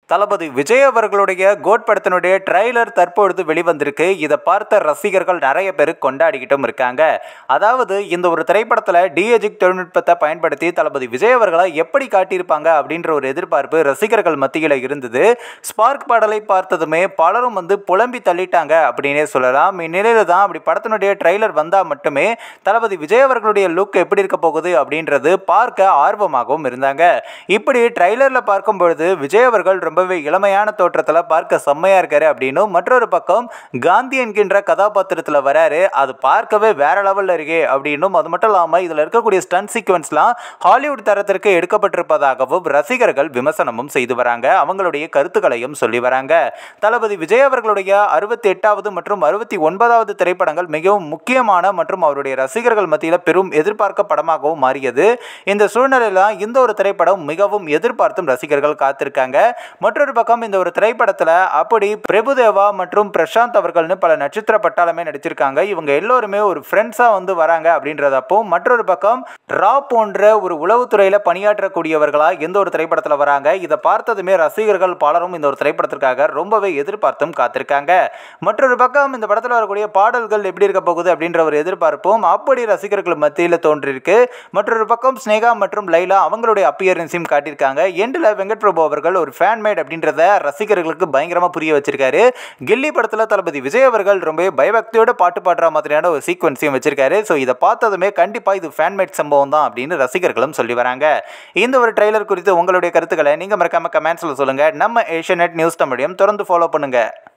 தளபதி விஜய் அவர்களுடைய கோட் படத்தினுடைய ட்ரைலர் தற்பொழுது வெளிவந்திருக்கு. இதை பார்த்த ரசிகர்கள் நிறைய பேர் கொண்டாடிக்கிட்டும் இருக்காங்க. அதாவது இந்த ஒரு திரைப்படத்தில் டிஎஜிக் தொழில்நுட்பத்தை பயன்படுத்தி தளபதி விஜய் அவர்களை எப்படி காட்டியிருப்பாங்க அப்படின்ற ஒரு எதிர்பார்ப்பு ரசிகர்கள் மத்தியில் இருந்தது. ஸ்பார்க் பாடலை பார்த்ததுமே பலரும் புலம்பி தள்ளிட்டாங்க அப்படின்னே சொல்லலாம். இந்நிலையில தான் அப்படி படத்தினுடைய ட்ரைலர் வந்தால் மட்டுமே தளபதி விஜய் அவர்களுடைய லுக் எப்படி இருக்க போகுது அப்படின்றது பார்க்க ஆர்வமாகவும் இருந்தாங்க. இப்படி ட்ரைலரில் பார்க்கும் பொழுது விஜய் அவர்கள் ரொம்பவே இளமையான தோற்றத்தில் பார்க்க செம்மையா இருக்காரு அப்படின்னும், மற்றொரு பக்கம் காந்தி என்கின்ற கதாபாத்திரத்தில் வராரு, அது பார்க்கவே வேற லெவலில் இருக்கே அப்படின்னும், அது மட்டும் இல்லாமல் இதில் இருக்கக்கூடிய ஸ்டன்ட் சீக்வன்ஸ்லாம் ஹாலிவுட் தரத்திற்கு எடுக்கப்பட்டிருப்பதாகவும் ரசிகர்கள் விமர்சனமும் செய்து வராங்க. அவங்களுடைய கருத்துக்களையும் சொல்லி வராங்க. தளபதி விஜய் அவர்களுடைய 68வது மற்றும் 69வது திரைப்படங்கள் மிகவும் முக்கியமான மற்றும் அவருடைய ரசிகர்கள் மத்தியில் பெரும் எதிர்பார்க்க படமாகவும் மாறியது. இந்த சூழ்நிலையில் இந்த ஒரு திரைப்படம் மிகவும் எதிர்பார்த்தும் ரசிகர்கள் காத்திருக்காங்க. மற்றொரு பக்கம் இந்த ஒரு திரைப்படத்தில் அப்படி பிரபுதேவா மற்றும் பிரசாந்த் அவர்கள்னு பல நட்சத்திர பட்டாளமே நடிச்சிருக்காங்க. இவங்க எல்லோருமே ஒரு ஃப்ரெண்ட்ஸா வராங்க அப்படின்றதப்போ, மற்றொரு பக்கம் ரா போன்ற ஒரு உளவுத்துறையில் பணியாற்றக்கூடியவர்களா எந்த ஒரு திரைப்படத்தில் வராங்க. இதை பார்த்ததுமே ரசிகர்கள் பலரும் இந்த ஒரு திரைப்படத்திற்காக ரொம்பவே எதிர்பார்த்தும் காத்திருக்காங்க. மற்றொரு பக்கம் இந்த படத்தில் வரக்கூடிய பாடல்கள் எப்படி இருக்க போகுது அப்படின்ற ஒரு எதிர்பார்ப்பும் அப்படி ரசிகர்கள் மத்தியில் தோன்றிருக்கு. மற்றொரு பக்கம் ஸ்னேகா மற்றும் லைலா அவங்களுடைய அப்பியரன்ஸையும் காட்டியிருக்காங்க. எண்டில் வெங்கட் பிரபு அவர்கள் ஒரு ஃபேன் மேட் அப்படின்றத ரசிகர்களுக்கு பயங்கரமா புரிய வச்சிருக்காரு. கில்லி படத்துல தளபதி விஜய் அவர்கள் ரொம்ப பயபக்தியோட பாட்டு பாடுற மாதிரியான ஒரு சீக்வன்ஸையும் வச்சிருக்காரு. ஸோ இதை பார்த்ததுமே கண்டிப்பா இது ஃபேன் மேட் சம்பவம் தான் அப்படின்னு ரசிகர்களும் சொல்லி வராங்க. இந்த ஒரு ட்ரெய்லர் குறித்து உங்களுடைய கருத்துக்களை நீங்க மறக்காம கமெண்ட்ஸ்ல சொல்லுங்க. நம்ம ஏஷியநெட் நியூஸ் தமிழையும் தொடர்ந்து ஃபாலோ பண்ணுங்க.